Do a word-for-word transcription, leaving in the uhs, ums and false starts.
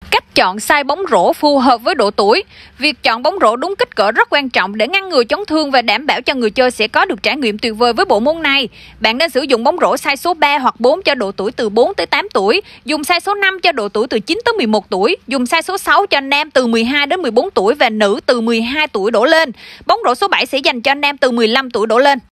Cách chọn size bóng rổ phù hợp với độ tuổi. Việc chọn bóng rổ đúng kích cỡ rất quan trọng để ngăn ngừa chấn thương và đảm bảo cho người chơi sẽ có được trải nghiệm tuyệt vời với bộ môn này. Bạn nên sử dụng bóng rổ size số ba hoặc bốn cho độ tuổi từ bốn tới tám tuổi, dùng size số năm cho độ tuổi từ chín tới mười một tuổi, dùng size số sáu cho nam từ mười hai đến mười bốn tuổi và nữ từ mười hai tuổi đổ lên. Bóng rổ số bảy sẽ dành cho nam từ mười lăm tuổi đổ lên.